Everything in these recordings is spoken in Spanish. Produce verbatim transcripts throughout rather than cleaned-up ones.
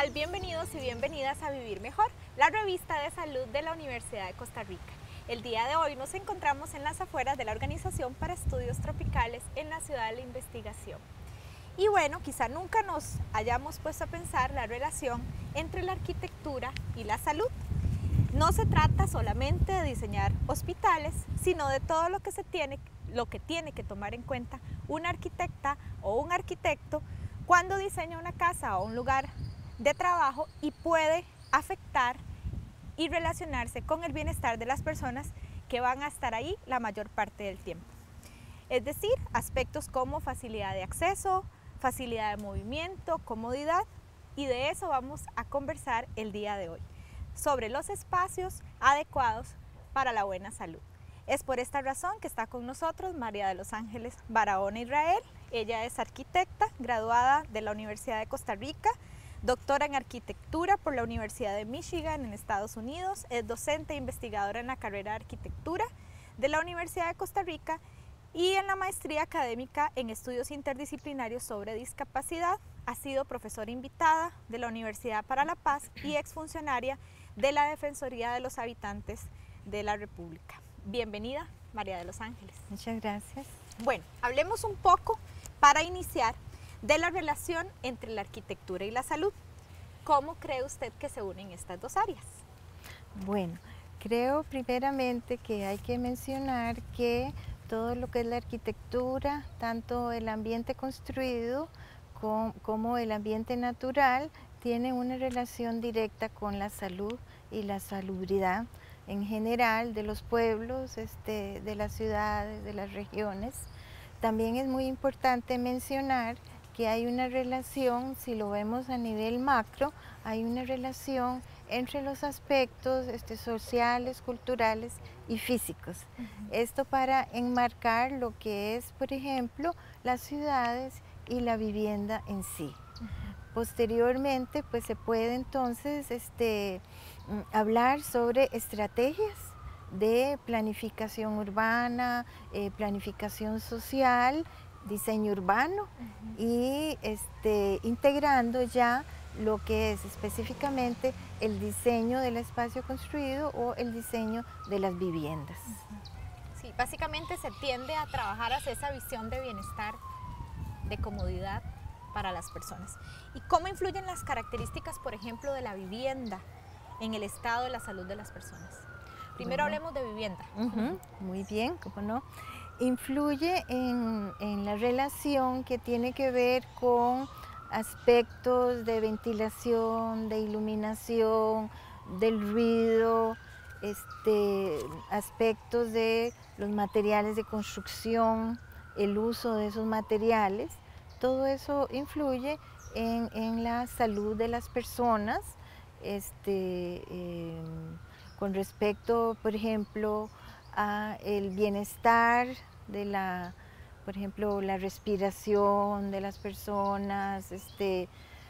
tal? Bienvenidos y bienvenidas a Vivir Mejor, la revista de salud de la Universidad de Costa Rica. El día de hoy nos encontramos en las afueras de la Organización para Estudios Tropicales en la Ciudad de la Investigación. Y bueno, quizá nunca nos hayamos puesto a pensar la relación entre la arquitectura y la salud. No se trata solamente de diseñar hospitales, sino de todo lo que se tiene, lo que tiene que tomar en cuenta una arquitecta o un arquitecto cuando diseña una casa o un lugar de trabajo y puede afectar y relacionarse con el bienestar de las personas que van a estar ahí la mayor parte del tiempo. Es decir, aspectos como facilidad de acceso, facilidad de movimiento, comodidad, y de eso vamos a conversar el día de hoy, sobre los espacios adecuados para la buena salud. Es por esta razón que está con nosotros María de los Ángeles Barahona Israel. Ella es arquitecta, graduada de la Universidad de Costa Rica, doctora en arquitectura por la Universidad de Michigan en Estados Unidos, es docente e investigadora en la carrera de arquitectura de la Universidad de Costa Rica y en la maestría académica en estudios interdisciplinarios sobre discapacidad. Ha sido profesora invitada de la Universidad para la Paz y exfuncionaria de la Defensoría de los Habitantes de la República. Bienvenida, María de los Ángeles. Muchas gracias. Bueno, hablemos un poco, para iniciar, de la relación entre la arquitectura y la salud. ¿Cómo cree usted que se unen estas dos áreas? Bueno, creo primeramente que hay que mencionar que todo lo que es la arquitectura, tanto el ambiente construido como, como el ambiente natural, tiene una relación directa con la salud y la salubridad en general de los pueblos, este, de las ciudades, de las regiones. También es muy importante mencionar que hay una relación, si lo vemos a nivel macro, hay una relación entre los aspectos este, sociales, culturales y físicos. Uh-huh. Esto para enmarcar lo que es, por ejemplo, las ciudades y la vivienda en sí. Uh-huh. Posteriormente, pues se puede entonces este, hablar sobre estrategias de planificación urbana, eh, planificación social, diseño urbano, uh-huh. y este, integrando ya lo que es específicamente el diseño del espacio construido o el diseño de las viviendas. Uh-huh. Sí, básicamente se tiende a trabajar hacia esa visión de bienestar, de comodidad para las personas. ¿Y cómo influyen las características, por ejemplo, de la vivienda en el estado de la salud de las personas? Primero bueno, hablemos de vivienda. Uh-huh. Muy bien, ¿cómo no? Influye en, en la relación que tiene que ver con aspectos de ventilación, de iluminación, del ruido, este, aspectos de los materiales de construcción, el uso de esos materiales. Todo eso influye en, en la salud de las personas, este, eh, con respecto, por ejemplo, a el bienestar de la, por ejemplo, la respiración de las personas, este,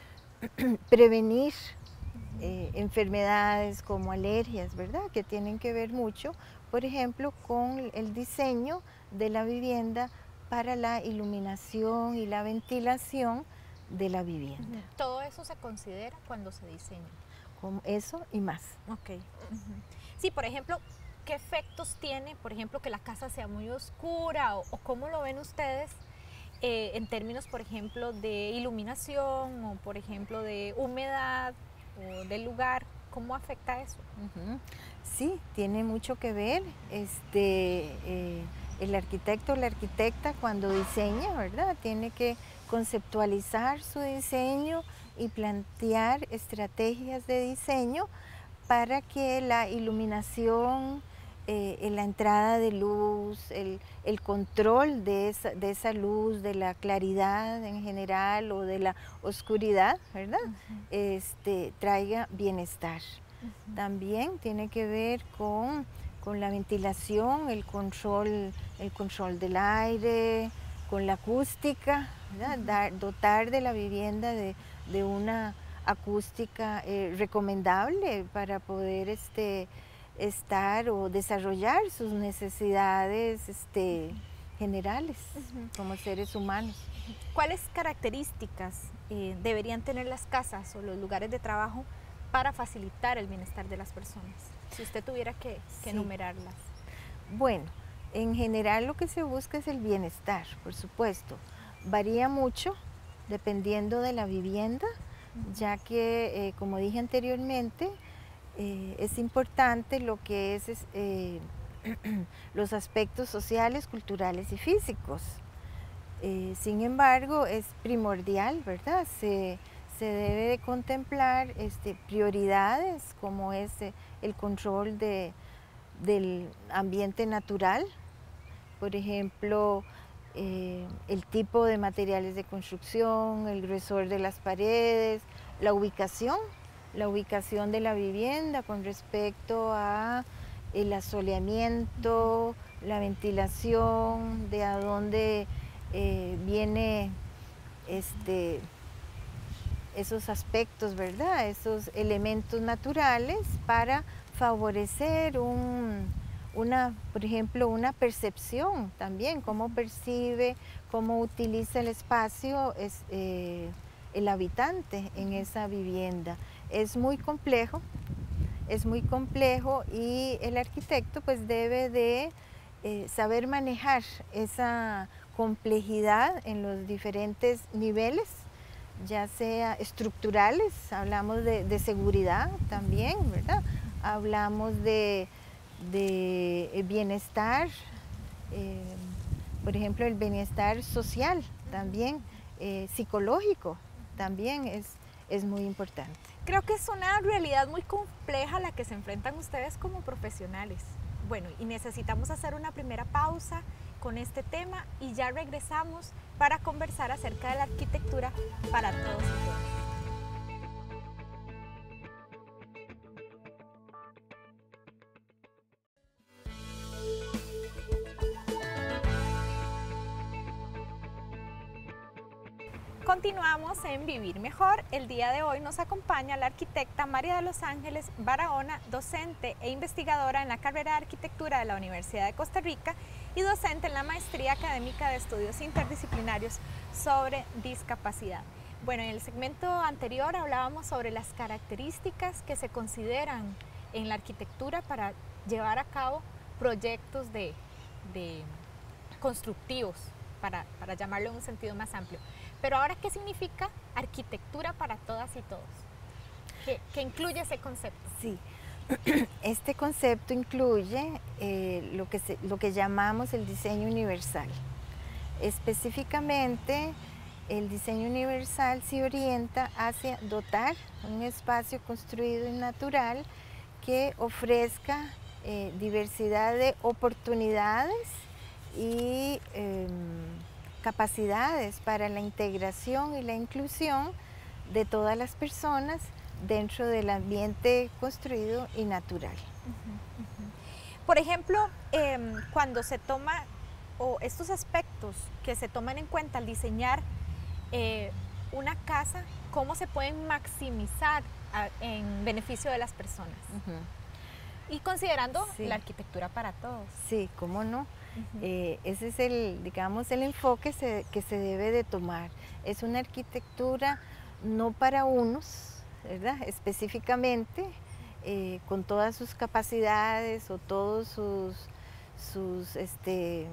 prevenir eh, enfermedades como alergias, ¿verdad? Que tienen que ver mucho, por ejemplo, con el diseño de la vivienda para la iluminación y la ventilación de la vivienda. ¿Todo eso se considera cuando se diseña? Como eso y más. Ok. Uh-huh. Sí, por ejemplo, ¿qué efectos tiene, por ejemplo, que la casa sea muy oscura o, o cómo lo ven ustedes eh, en términos, por ejemplo, de iluminación o, por ejemplo, de humedad o del lugar? ¿Cómo afecta eso? Uh-huh. Sí, tiene mucho que ver. Este, eh, el arquitecto o la arquitecta cuando diseña, ¿verdad? Tiene que conceptualizar su diseño y plantear estrategias de diseño para que la iluminación, eh, la entrada de luz, el, el control de esa, de esa luz, de la claridad en general o de la oscuridad, ¿verdad? Uh-huh. este, traiga bienestar. Uh-huh. También tiene que ver con, con la ventilación, el control, el control del aire, con la acústica, ¿verdad? Uh-huh. Dar, dotar de la vivienda de, de una acústica eh, recomendable para poder este, estar o desarrollar sus necesidades este, generales uh-huh. como seres humanos. ¿Cuáles características eh, deberían tener las casas o los lugares de trabajo para facilitar el bienestar de las personas? Si usted tuviera que, que Sí. enumerarlas. Bueno, en general lo que se busca es el bienestar, por supuesto. Varía mucho dependiendo de la vivienda, ya que, eh, como dije anteriormente, eh, es importante lo que es, es eh, los aspectos sociales, culturales y físicos. Eh, sin embargo, es primordial, ¿verdad? Se, se debe de contemplar este, prioridades como es eh, el control de, del ambiente natural, por ejemplo, eh, el tipo de materiales de construcción, el grosor de las paredes, la ubicación, la ubicación de la vivienda con respecto a el asoleamiento, la ventilación, de a dónde eh, viene este, esos aspectos, ¿verdad? Esos elementos naturales para favorecer un, una, por ejemplo, una percepción también, cómo percibe, cómo utiliza el espacio es, eh, el habitante en esa vivienda. Es muy complejo, es muy complejo y el arquitecto pues debe de eh, saber manejar esa complejidad en los diferentes niveles, ya sea estructurales, hablamos de, de seguridad también, ¿verdad? Hablamos de, de bienestar, eh, por ejemplo, el bienestar social también, eh, psicológico también es, es muy importante. Creo que es una realidad muy compleja a la que se enfrentan ustedes como profesionales. Bueno, y necesitamos hacer una primera pausa con este tema y ya regresamos para conversar acerca de la arquitectura para todos y todas. Continuamos en Vivir Mejor. El día de hoy nos acompaña la arquitecta María de los Ángeles Barahona, docente e investigadora en la carrera de Arquitectura de la Universidad de Costa Rica y docente en la Maestría Académica de Estudios Interdisciplinarios sobre Discapacidad. Bueno, en el segmento anterior hablábamos sobre las características que se consideran en la arquitectura para llevar a cabo proyectos de, de constructivos, para, para llamarlo en un sentido más amplio. Pero ahora, ¿qué significa arquitectura para todas y todos? ¿Qué, qué incluye ese concepto? Sí, este concepto incluye eh, lo, que se, lo que llamamos el diseño universal. Específicamente, el diseño universal se orienta hacia dotar un espacio construido y natural que ofrezca eh, diversidad de oportunidades y eh, capacidades para la integración y la inclusión de todas las personas dentro del ambiente construido y natural. Uh-huh, uh-huh. Por ejemplo, eh, cuando se toma, o estos aspectos que se toman en cuenta al diseñar eh, una casa, ¿cómo se pueden maximizar a, en beneficio de las personas? Uh-huh. Y considerando sí. la arquitectura para todos. Sí, ¿cómo no? Uh-huh. eh, ese es el, digamos, el enfoque se, que se debe de tomar. Es una arquitectura no para unos, ¿verdad? Específicamente, eh, con todas sus capacidades o todos sus, sus este,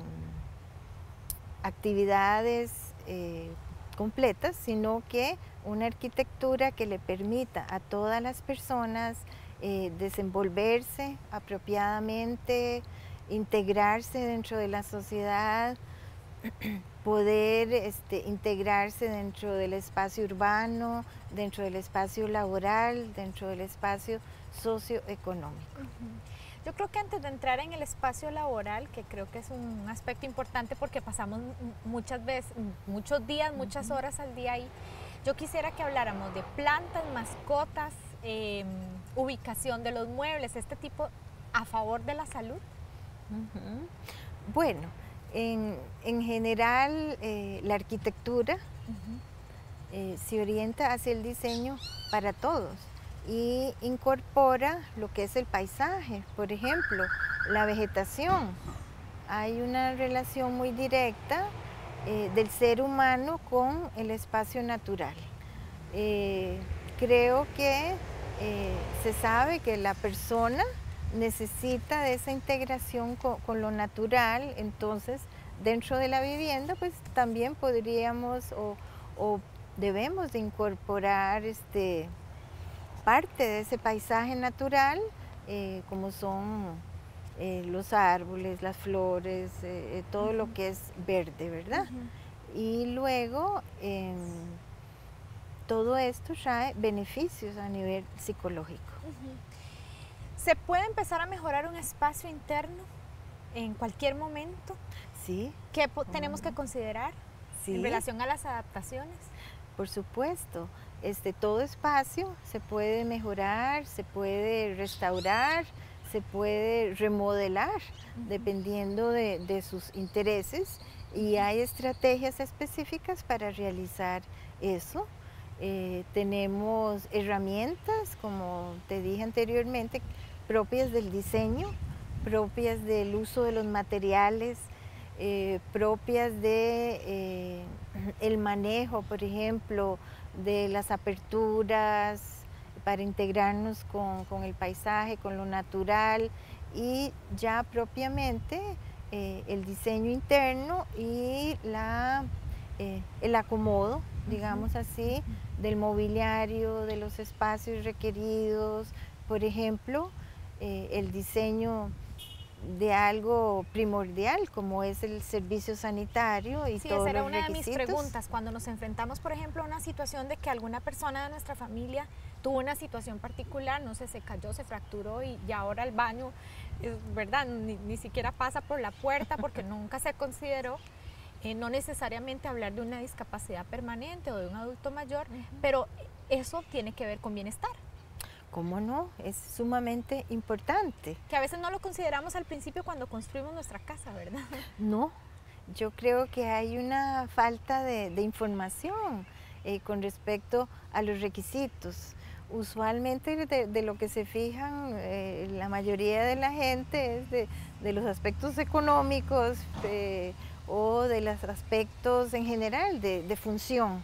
actividades eh, completas, sino que una arquitectura que le permita a todas las personas eh, desenvolverse apropiadamente, integrarse dentro de la sociedad, poder este, integrarse dentro del espacio urbano, dentro del espacio laboral, dentro del espacio socioeconómico. Uh-huh. Yo creo que antes de entrar en el espacio laboral, que creo que es un aspecto importante porque pasamos muchas veces, muchos días, muchas horas al día ahí, yo quisiera que habláramos de plantas, mascotas, eh, ubicación de los muebles, este tipo a favor de la salud. Uh-huh. Bueno, en, en general eh, la arquitectura uh-huh. eh, se orienta hacia el diseño para todos y incorpora lo que es el paisaje, por ejemplo, la vegetación. Hay una relación muy directa eh, del ser humano con el espacio natural. Eh, creo que eh, se sabe que la persona necesita de esa integración con, con lo natural, entonces dentro de la vivienda pues también podríamos o, o debemos de incorporar este, parte de ese paisaje natural, eh, como son eh, los árboles, las flores, eh, todo uh-huh. lo que es verde, ¿verdad? Uh-huh. Y luego eh, todo esto trae beneficios a nivel psicológico. Uh-huh. ¿Se puede empezar a mejorar un espacio interno en cualquier momento? Sí. ¿Qué tenemos uh-huh. que considerar sí. en relación a las adaptaciones? Por supuesto. Este, todo espacio se puede mejorar, se puede restaurar, se puede remodelar, uh-huh. dependiendo de, de sus intereses, y hay estrategias específicas para realizar eso. Eh, tenemos herramientas, como te dije anteriormente, propias del diseño, propias del uso de los materiales, eh, propias de eh, el manejo, por ejemplo, de las aperturas para integrarnos con, con el paisaje, con lo natural, y ya propiamente eh, el diseño interno y la, eh, el acomodo, digamos así, del mobiliario, de los espacios requeridos, por ejemplo, eh, el diseño de algo primordial como es el servicio sanitario y sí, todos esa era los una requisitos. de mis preguntas, cuando nos enfrentamos por ejemplo a una situación de que alguna persona de nuestra familia tuvo una situación particular, no sé, se cayó, se fracturó y, y ahora el baño, es verdad, ni, ni siquiera pasa por la puerta porque nunca se consideró, eh, no necesariamente hablar de una discapacidad permanente o de un adulto mayor, uh-huh. pero eso tiene que ver con bienestar. ¿Cómo no? Es sumamente importante. Que a veces no lo consideramos al principio cuando construimos nuestra casa, ¿verdad? No, yo creo que hay una falta de, de información eh, con respecto a los requisitos. Usualmente de, de lo que se fijan eh, la mayoría de la gente es de, de los aspectos económicos eh, o de los aspectos en general de, de función,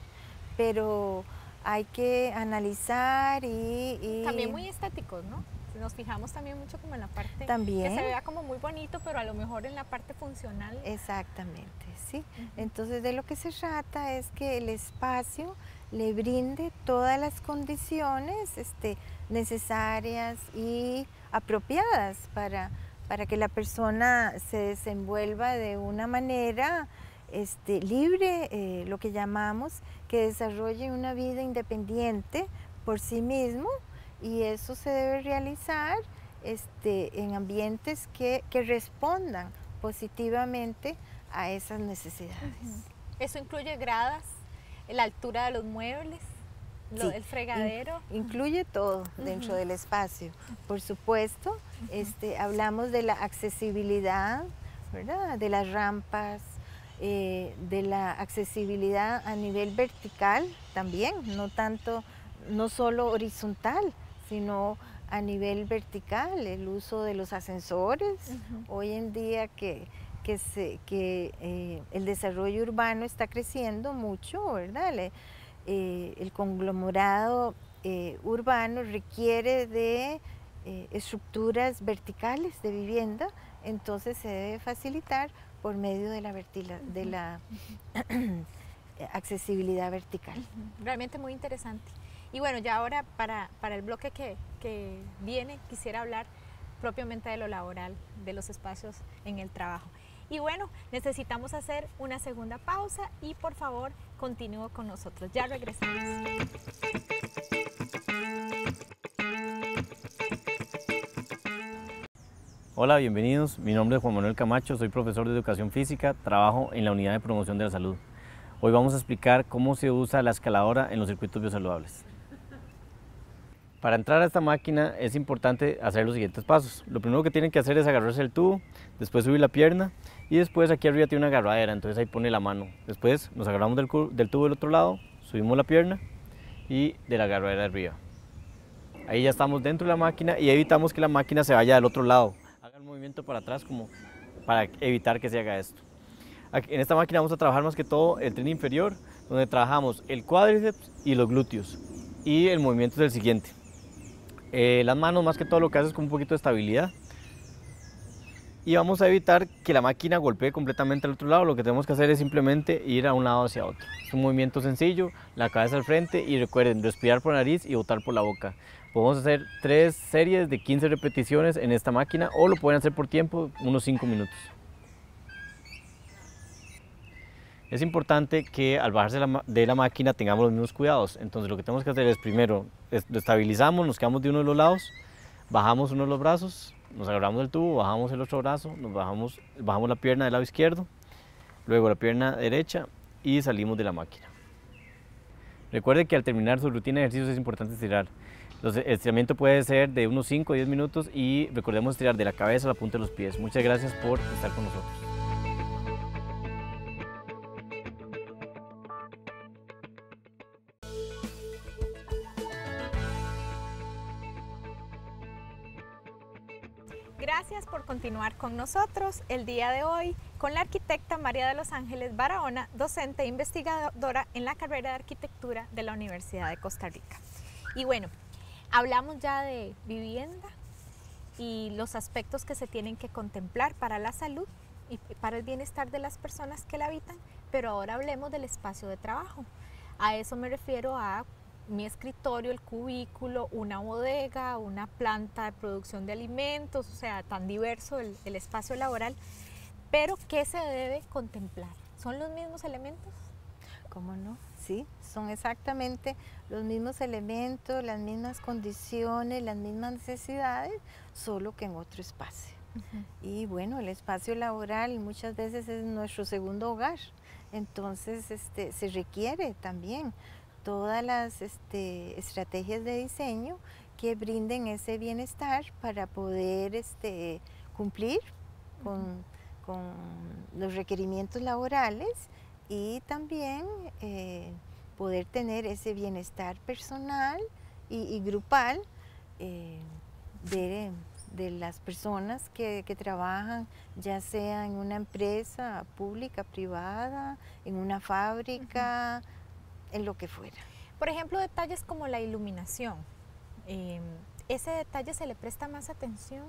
pero hay que analizar y, y... También muy estéticos, ¿no? Nos fijamos también mucho como en la parte también que se vea como muy bonito, pero a lo mejor en la parte funcional. Exactamente, sí. Uh-huh. Entonces de lo que se trata es que el espacio le brinde todas las condiciones este, necesarias y apropiadas para, para que la persona se desenvuelva de una manera Este, libre, eh, lo que llamamos, que desarrolle una vida independiente por sí mismo, y eso se debe realizar este, en ambientes que, que respondan positivamente a esas necesidades. Uh-huh. ¿Eso incluye gradas, la altura de los muebles, lo, sí, el fregadero? In, incluye todo uh-huh. dentro del espacio. Por supuesto, uh-huh. este, hablamos de la accesibilidad, ¿verdad? De las rampas, Eh, de la accesibilidad a nivel vertical también, no tanto, no solo horizontal, sino a nivel vertical, el uso de los ascensores. Uh-huh. Hoy en día que, que, se, que eh, el desarrollo urbano está creciendo mucho, ¿verdad? Le, eh, el conglomerado eh, urbano requiere de eh, estructuras verticales de vivienda, entonces se debe facilitar por medio de la, vertila, uh-huh. de la uh-huh. accesibilidad vertical. Uh-huh. Realmente muy interesante. Y bueno, ya ahora para, para el bloque que, que viene, quisiera hablar propiamente de lo laboral, de los espacios en el trabajo. Y bueno, necesitamos hacer una segunda pausa y por favor continúe con nosotros. Ya regresamos. Hola, bienvenidos. Mi nombre es Juan Manuel Camacho, soy profesor de Educación Física, trabajo en la Unidad de Promoción de la Salud. Hoy vamos a explicar cómo se usa la escaladora en los circuitos biosaludables. Para entrar a esta máquina es importante hacer los siguientes pasos. Lo primero que tienen que hacer es agarrarse el tubo, después subir la pierna y después aquí arriba tiene una agarradera, entonces ahí pone la mano. Después nos agarramos del, del tubo del otro lado, subimos la pierna y de la agarradera de arriba. Ahí ya estamos dentro de la máquina y evitamos que la máquina se vaya del otro lado. Haga el movimiento para atrás como para evitar que se haga esto. Aquí, en esta máquina vamos a trabajar más que todo el tren inferior, donde trabajamos el cuádriceps y los glúteos. Y el movimiento es el siguiente. Eh, las manos más que todo lo que hace es con un poquito de estabilidad. Y vamos a evitar que la máquina golpee completamente al otro lado. Lo que tenemos que hacer es simplemente ir a un lado hacia otro. Es un movimiento sencillo, la cabeza al frente y recuerden respirar por nariz y botar por la boca. Podemos hacer tres series de quince repeticiones en esta máquina o lo pueden hacer por tiempo, unos cinco minutos. Es importante que al bajarse de la, de la máquina tengamos los mismos cuidados. Entonces lo que tenemos que hacer es primero lo estabilizamos, nos quedamos de uno de los lados, bajamos uno de los brazos, nos agarramos del tubo, bajamos el otro brazo, nos bajamos, bajamos la pierna del lado izquierdo, luego la pierna derecha y salimos de la máquina. Recuerde que al terminar su rutina de ejercicios es importante estirar. Entonces, el estiramiento puede ser de unos cinco a diez minutos y recordemos estirar de la cabeza a la punta de los pies. Muchas gracias por estar con nosotros. Gracias por continuar con nosotros el día de hoy con la arquitecta María de los Ángeles Barahona, docente e investigadora en la carrera de arquitectura de la Universidad de Costa Rica. Y bueno, hablamos ya de vivienda y los aspectos que se tienen que contemplar para la salud y para el bienestar de las personas que la habitan, pero ahora hablemos del espacio de trabajo. A eso me refiero a mi escritorio, el cubículo, una bodega, una planta de producción de alimentos, o sea, tan diverso el, el espacio laboral. Pero, ¿qué se debe contemplar? ¿Son los mismos elementos? ¿Cómo no? Sí, son exactamente los mismos elementos, las mismas condiciones, las mismas necesidades, solo que en otro espacio. Uh-huh. Y bueno, el espacio laboral muchas veces es nuestro segundo hogar, entonces este, se requiere también todas las este, estrategias de diseño que brinden ese bienestar para poder este, cumplir con, uh-huh. con los requerimientos laborales y también eh, poder tener ese bienestar personal y, y grupal eh, de, de las personas que, que trabajan, ya sea en una empresa pública, privada, en una fábrica, uh-huh. en lo que fuera. Por ejemplo, detalles como la iluminación, eh, ¿ese detalle se le presta más atención?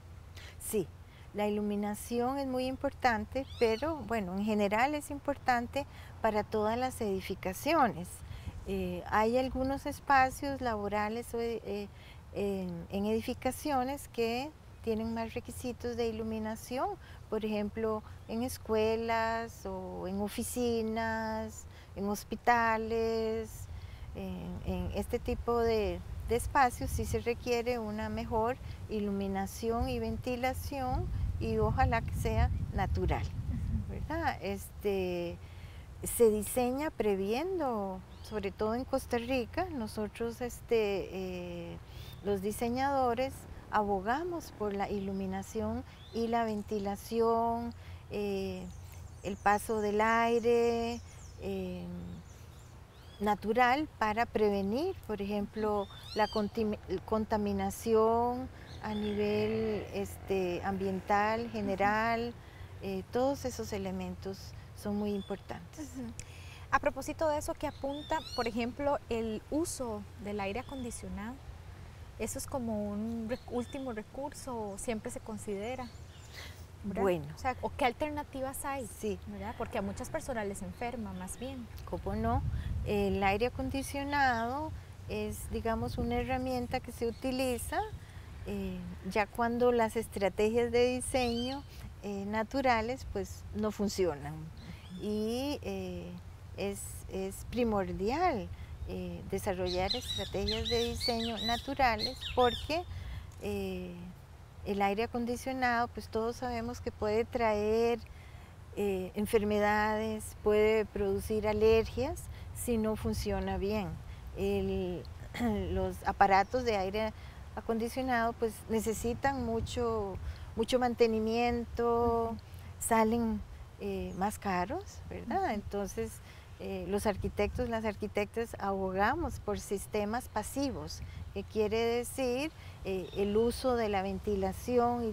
Sí, la iluminación es muy importante, pero bueno, en general es importante para todas las edificaciones. Eh, hay algunos espacios laborales eh, en, en edificaciones que tienen más requisitos de iluminación, por ejemplo, en escuelas o en oficinas, en hospitales, en, en este tipo de, de espacios sí se requiere una mejor iluminación y ventilación y ojalá que sea natural, ¿verdad? Este, se diseña previendo, sobre todo en Costa Rica, nosotros este, eh, los diseñadores abogamos por la iluminación y la ventilación, eh, el paso del aire eh, natural para prevenir, por ejemplo, la contaminación a nivel este, ambiental, general, eh, todos esos elementos son muy importantes. Uh-huh. A propósito de eso que apunta, por ejemplo, el uso del aire acondicionado, ¿eso es como un rec- último recurso o siempre se considera? ¿Verdad? Bueno. O sea, ¿o qué alternativas hay? Sí. ¿Verdad? Porque a muchas personas les enferma más bien. ¿Cómo no? El aire acondicionado es, digamos, una herramienta que se utiliza eh, ya cuando las estrategias de diseño eh, naturales pues no funcionan. Y eh, es, es primordial eh, desarrollar estrategias de diseño naturales porque eh, el aire acondicionado, pues todos sabemos que puede traer eh, enfermedades, puede producir alergias si no funciona bien. El, los aparatos de aire acondicionado pues necesitan mucho, mucho mantenimiento, salen eh, más caros, ¿verdad? Entonces eh, los arquitectos, las arquitectas abogamos por sistemas pasivos, que quiere decir eh, el uso de la ventilación y la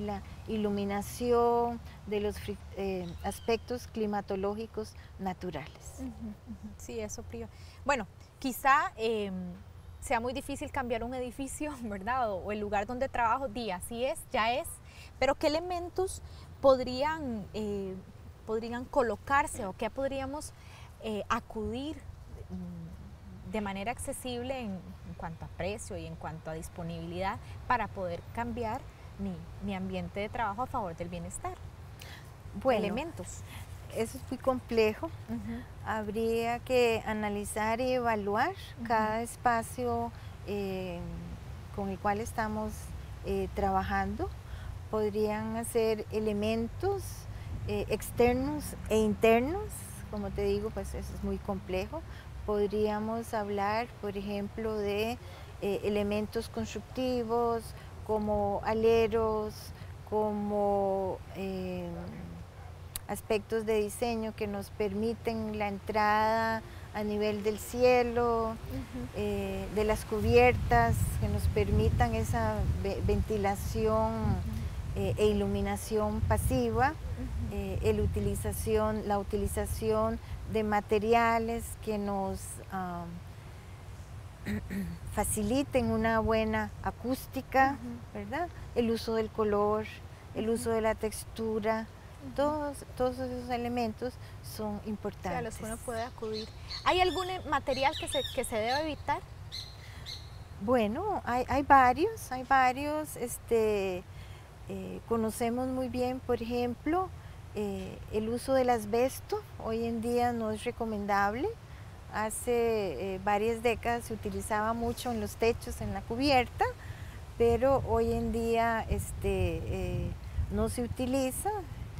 iluminación, de los eh, aspectos climatológicos naturales. Uh-huh, uh-huh. Sí, eso, Prio. Bueno, quizá eh, sea muy difícil cambiar un edificio, ¿verdad? O, o el lugar donde trabajo, día, así es, ya es, pero ¿qué elementos podrían, eh, podrían colocarse o qué podríamos eh, acudir de manera accesible en, en cuanto a precio y en cuanto a disponibilidad para poder cambiar mi, mi ambiente de trabajo a favor del bienestar? Bueno, elementos. Eso es muy complejo. Uh-huh. Habría que analizar y evaluar uh-huh. cada espacio eh, con el cual estamos eh, trabajando. Podrían ser elementos eh, externos e internos, como te digo, pues eso es muy complejo. Podríamos hablar, por ejemplo, de eh, elementos constructivos como aleros, como eh, aspectos de diseño que nos permiten la entrada a nivel del cielo, uh-huh. eh, de las cubiertas, que nos permitan esa ve- ventilación uh-huh. eh, e iluminación pasiva, uh-huh. eh, el utilización, la utilización de materiales que nos um, faciliten una buena acústica, uh-huh. ¿verdad? El uso del color, el uh-huh. uso de la textura, uh-huh. todos, todos esos elementos son importantes. O sea, a los que uno puede acudir. ¿Hay algún material que se, que se debe evitar? Bueno, hay, hay varios, hay varios, este, eh, conocemos muy bien, por ejemplo, eh, el uso del asbesto, hoy en día no es recomendable. Hace eh, varias décadas se utilizaba mucho en los techos, en la cubierta, pero hoy en día este, eh, no se utiliza.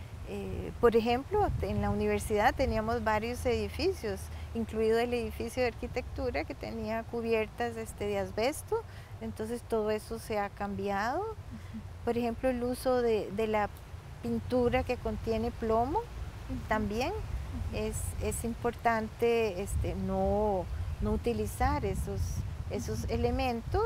Eh, por ejemplo, en la universidad teníamos varios edificios, incluido el edificio de arquitectura que tenía cubiertas este, de asbesto, entonces todo eso se ha cambiado. Uh-huh. Por ejemplo, el uso de, de la pintura que contiene plomo uh-huh. también. Es, es importante este, no, no utilizar esos, esos uh-huh. elementos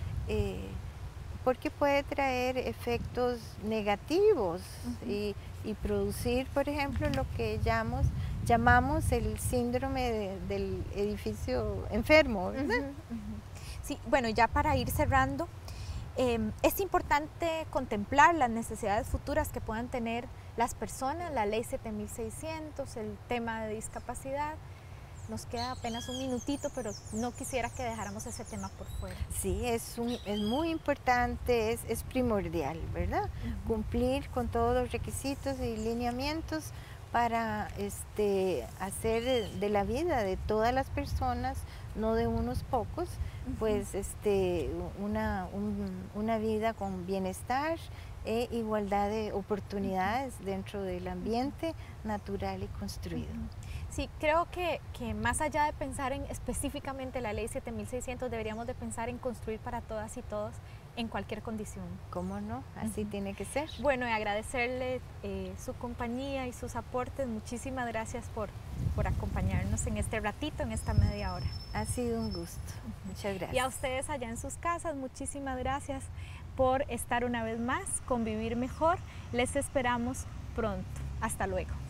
eh, porque puede traer efectos negativos uh-huh. y, y producir, por ejemplo, lo que llamamos, llamamos el síndrome de, del edificio enfermo, ¿verdad? Uh-huh. Uh-huh. Sí, bueno, ya para ir cerrando, eh, es importante contemplar las necesidades futuras que puedan tener las personas, la ley siete mil seiscientos, el tema de discapacidad. Nos queda apenas un minutito, pero no quisiera que dejáramos ese tema por fuera. Sí, es, un, es muy importante, es, es primordial, ¿verdad? Uh-huh. Cumplir con todos los requisitos y lineamientos para este, hacer de la vida de todas las personas, no de unos pocos, uh-huh. pues este, una, un, una vida con bienestar e igualdad de oportunidades uh-huh. dentro del ambiente natural y construido. Uh-huh. Sí, creo que, que más allá de pensar en específicamente la ley siete mil seiscientos, deberíamos de pensar en construir para todas y todos en cualquier condición. ¿Cómo no? Así uh-huh. tiene que ser. Bueno, y agradecerle eh, su compañía y sus aportes. Muchísimas gracias por, por acompañarnos en este ratito, en esta media hora. Ha sido un gusto. Uh-huh. Muchas gracias. Y a ustedes allá en sus casas, muchísimas gracias por estar una vez más, convivir mejor. Les esperamos pronto. Hasta luego.